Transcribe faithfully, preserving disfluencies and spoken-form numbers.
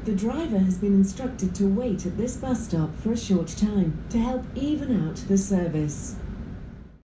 The driver has been instructed to wait at this bus stop for a short time to help even out the service.